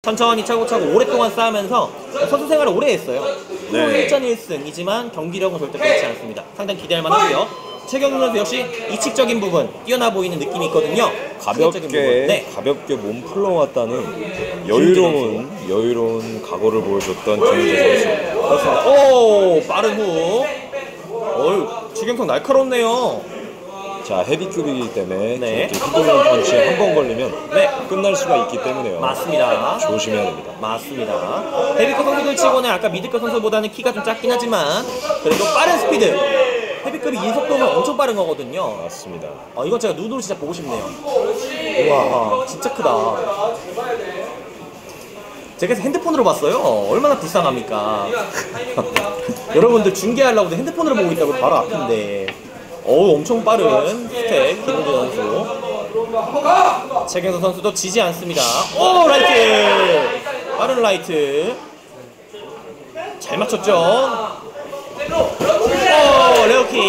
천천히 차고차고 오랫동안 쌓으면서 선수 생활을 오래 했어요. 네. 1전 1승이지만 경기력은 절대 그렇지 않습니다. 상당히 기대할 만하고요. 최경영 선수 역시 이칙적인 부분 뛰어나 보이는 느낌이 있거든요. 가볍게 네. 가볍게 몸 풀러왔다는 여유로운 각오를 보여줬던 김은재 선수. 그렇습니다. 오, 빠른 후. 어유, 최경성 날카롭네요. 자, 헤비급이기 때문에 네. 이렇게 휘둘리는 펀치에 한 번 걸리면 네. 끝날 수가 있기 때문에요. 맞습니다. 조심해야 됩니다. 맞습니다. 헤비급 선수들 치고는 아까 미드급 선수보다는 키가 좀 작긴 하지만 그래도 빠른 스피드. 헤비급이 이 속도면 엄청 빠른 거거든요. 맞습니다. 이건 제가 눈으로 진짜 보고 싶네요. 우와, 진짜 크다. 제가 핸드폰으로 봤어요. 얼마나 불쌍합니까? 여러분들 중계하려고 핸드폰으로 보고 있다고 바로 앞인데. 엄청 빠른 스텝 김은재 선수. 최경선 선수도 지지 않습니다. 오, 라이트! 빠른 라이트. 잘 맞췄죠? 레어킥.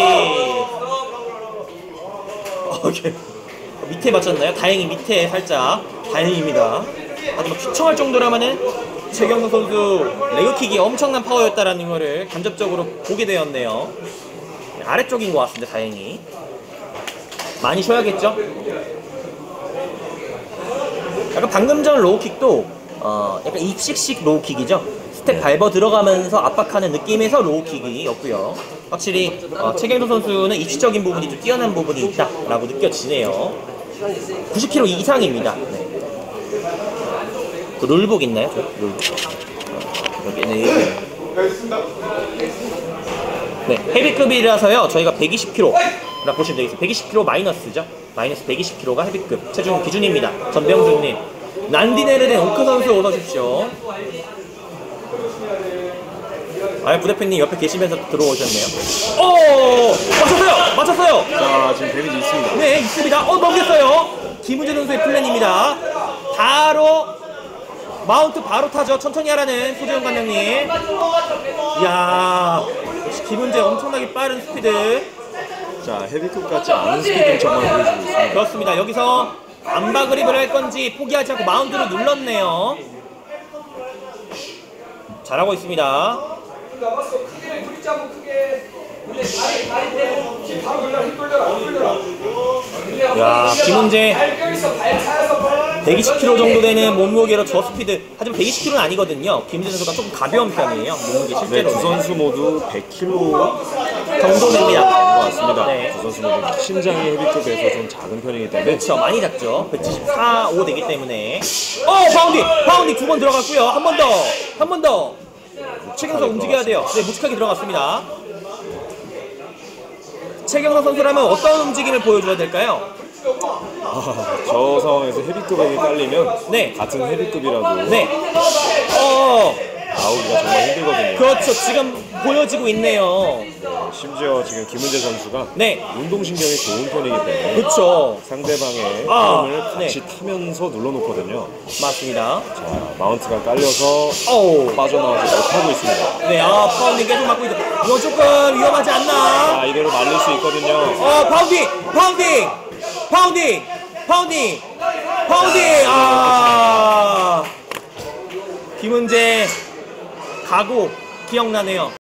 밑에 맞췄나요? 다행히 밑에 살짝. 다행입니다. 하지만 휘청할 정도라면은 최경선 선수 레그킥이 엄청난 파워였다라는 거를 간접적으로 보게 되었네요. 아래쪽인 것 같습니다. 다행히 많이 쉬어야겠죠. 약간 방금 전 로우킥도 약간 입식식 로우킥이죠. 스텝 밟아 들어가면서 압박하는 느낌에서 로우킥이었고요. 확실히 최경도 선수는 입시적인 부분이 좀 뛰어난 부분이 있다라고 느껴지네요. 90kg 이상입니다. 네. 그 룰북 있나요? 룰북. 여기는 네, 헤비급이라서요. 저희가 120kg라고 보시면 되겠습니다. 120kg 마이너스죠. 마이너스 120kg가 헤비급 체중 기준입니다. 전병준님, 난디네르덴 오크 선수 어서 오십시오. 부대표님 옆에 계시면서 들어오셨네요. 맞췄어요. 자, 지금 데미지 있습니다. 네, 있습니다. 넘겼어요. 김은재 선수의 플랜입니다. 바로 마운트 바로 타죠. 천천히 하라는 소재영 관장님. 이야, 역시 김은재 엄청나게 빠른 스피드. 자, 헤비급 같지 않은 스피드를 정말 보여주고 있습니다. 그렇습니다. 여기서 안바그립을 할 건지 포기하지 않고 마운트로 눌렀네요. 잘하고 있습니다. 야, 김은재 120kg 정도 되는 몸무게로 저 스피드. 하지만 120kg는 아니거든요. 김은재 선수가 조금 가벼운 편이에요. 몸무게 네, 실제로. 두 선수 모두 100kg 정도 됩니다. 것 같습니다. 네. 두 선수 모두 신장이 헤비급에서 좀 작은 편이기 때문에 그렇죠. 많이 작죠. 174, 5 되기 때문에. 파운딩 2번 들어갔고요. 한 번 더. 최경선 움직여야 돼요. 네, 묵직하게 들어갔습니다. 최경선 선수라면 어떤 움직임을 보여줘야 될까요? 저 상황에서 헤비급에게 깔리면 네. 같은 헤비급이라도 네. 나오기가 정말 힘들거든요. 그렇죠. 지금 보여지고 있네요. 심지어 지금 김은재 선수가 네. 운동신경이 좋은 편이기 때문에 그렇죠. 상대방의 흐름을 같이 네. 타면서 눌러놓거든요. 맞습니다. 자, 마운트가 깔려서 빠져나오지 못하고 있습니다. 네, 파운딩 계속 맞고 있다. 이건 조금 위험하지 않나? 자, 이대로 말릴 수 있거든요. 파운딩. 김은재 각오 기억나네요.